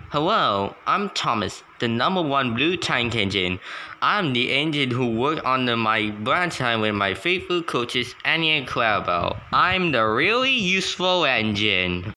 Hello, I'm Thomas, the number one blue tank engine. I'm the engine who worked under my branch line with my faithful coaches Annie and Clarabelle. I'm the really useful engine.